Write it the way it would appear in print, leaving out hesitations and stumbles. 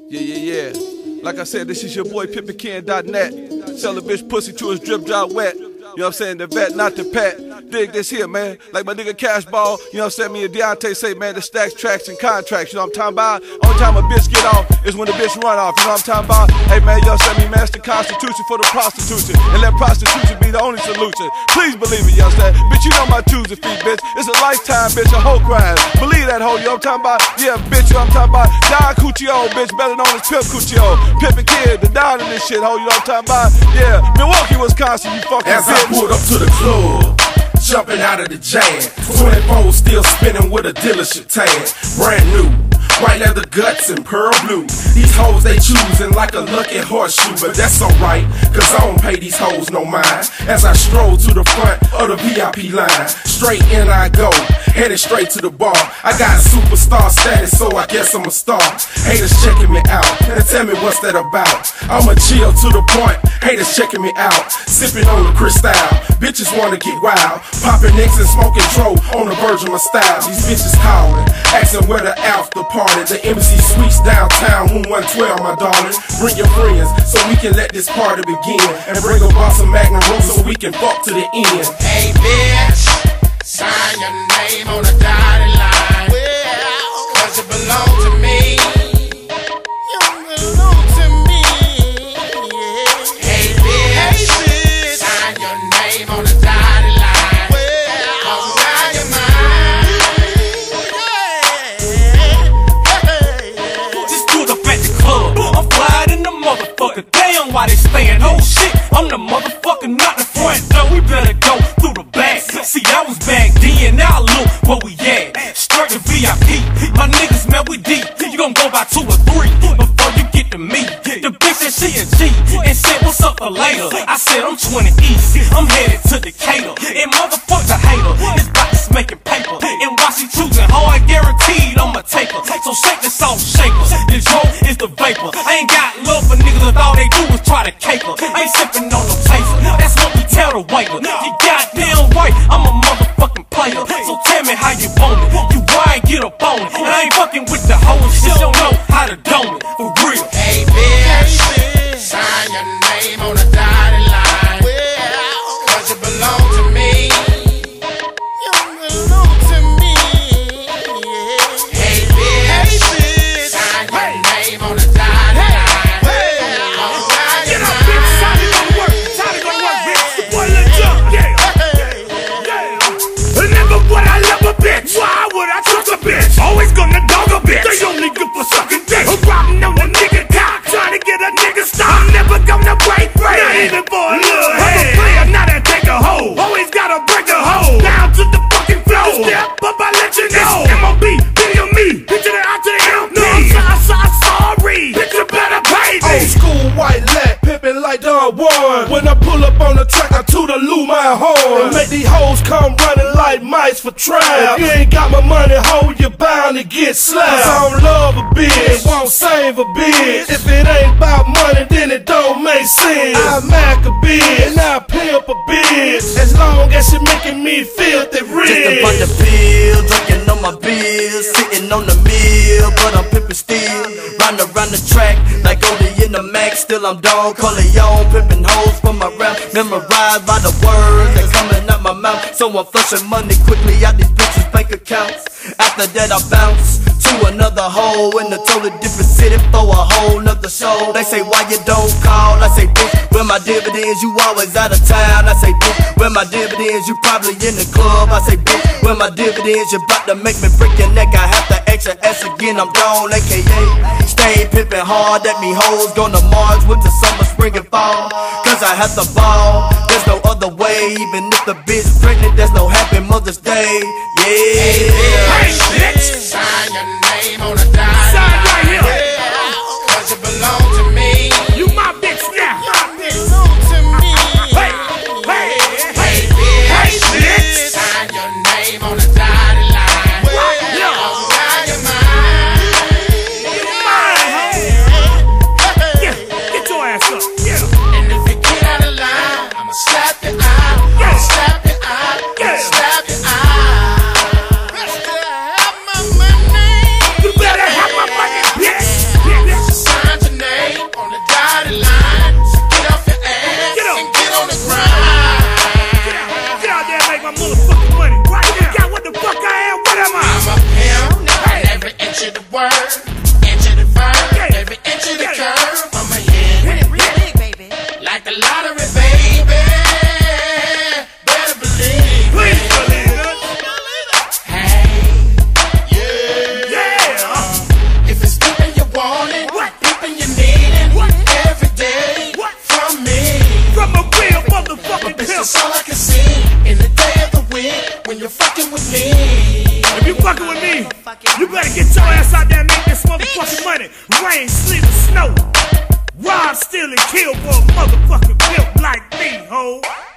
Yeah. Like I said, this is your boy PimpinKen.net. Sell a bitch pussy to his drip drop wet. You know what I'm saying? The vet, not the pet. Dig this here, man. Like my nigga Cash Ball, you know what I'm saying? Me and Deontay say, man, the stacks, tracks, and contracts. You know what I'm talking about? Only time a bitch get off is when the bitch run off. You know what I'm talking about? Hey, man, you know what I'm saying? Me, man, it's the Constitution for the prostitution. And let prostitution be the only solution. Please believe it, you know what I'm saying? Bitch, you know my twos and feet, bitch. It's a lifetime, bitch, a whole crime. Believe that hoe, you know what I'm talking about? Yeah, bitch, you know what I'm talking about? Don Cuccio, bitch, better known as Pimp Cuccio. Pimpin' Kid, the Don in this shit, hoe, you know what I'm talking about? Yeah, Milwaukee, Wisconsin, you fucking As bitch. I pulled up to the club, jumping out of the jam, 24 still spinning with a dealership tag, brand new. White leather guts and pearl blue. These hoes they choosing like a lucky horseshoe, but that's alright, cause I don't pay these hoes no mind. As I stroll to the front of the VIP line, straight in I go, headed straight to the bar. I got superstar status, so I guess I'm a star. Haters checking me out, and tell me what's that about. I'ma chill to the point, haters checking me out. Sipping on the Cristal, bitches wanna get wild. Popping necks and smoking dro on the verge of my style. These bitches calling, asking where the after party. The MC Suites downtown, room 112, my darling. Bring your friends so we can let this party begin, and bring a boss of Magnum Room so we can fuck to the end. Hey bitch, sign your name on the dotted line, cause it belong to me. You belong to me. Hey bitch, sign your name on the dotted line, cause now you're mine. I'm fly in the motherfucker, damn why they stayin'? Oh shit, I'm the motherfucker, not the front door. We better go through the back. See, I was back then, now look where we at. Straight to VIP, my niggas, man, we deep. You gon' go by 2 or 3 before you get to me. The bitch said she a G and said, what's up for later? I said, I'm 20 East, I'm headed to Decatur. And motherfuck the hater, this box making paper. And while she choosing hard, guaranteed I'ma take her. So shake this off, shakers. The joke is the vapor. I ain't got love for niggas if all they do is try to caper. I ain't sipping on no chaser, that's what we tell the waiter. You goddamn right, I'm a motherfucking player. So tell me how you want it. You right, get up on it. And I ain't fucking with the hoe and shit, don't know how to dome it. For real. Hey bitch, sign your name on the dotted line, cause it belong to me. You belong to me. Hey bitch, sign your name on the dotted line, cause now you're mine. Why would I trust a bitch? Always gonna dog a bitch. They only good for sucking dick. I'm robbing on the nigga cock, trying to get a nigga stop. I'm never gonna break free, not even for a little head. I'm a player, not a take a hoe. Always gotta break a hoe down to the fucking floor. Step up, I let you know. It's MOB, video me, picture the out to the LP. No, I'm sorry, picture better pay me. Old school white lat, pimpin' like Don Juan. When I pull up on the track, I toot a loo my horn. Make these hoes come running like mice for trial. If you ain't got my money, ho, you're bound to get slapped. Cause I don't love a bitch, won't save a bitch. If it ain't about money, then it don't make sense. I Mac a bitch, and I pimp a bitch, as long as she making me filthy rich. Just a bunch of pills, drinking on my bills, sitting on the mill, but I'm pimpin' still. Round around the track, like Goldie in the Mac, still I'm Don Corleone, pimpin' hoes for my rap, memorized by the words that coming out my mouth. So I'm flushing money quickly out these bitches' bank accounts. After that I bounce to another hole in a totally different city for a whole nother show. They say why you don't call, I say bitch, where my dividends, you always out of town. I say bitch, where my dividends, you probably in the club. I say bitch, where my dividends, you about to make me break your neck. I have to ask your ass again, I'm Don, aka stay pimpin' hard. That me hoes gonna March, winter, summer, spring and fall, cause I have to ball, there's no other way. Even if the bitch pregnant, there's no happy Mother's Day. Yeah. Hey bitch, sign your name on the dotted line, cause it belong to me. You my bitch now. It belong to me. Hey bitch, sign your name on the dotted line, cause now you're mine. Yeah, get your ass up. Yeah. And if you get out of line, I'ma slap your eye. I'ma slap your eye. I'ma slap your eye. fucking with me, you better get your ass out there and make this motherfucking money. Rain, sleet, or snow. Rob, steal, and kill for a motherfucking pimp like me, ho.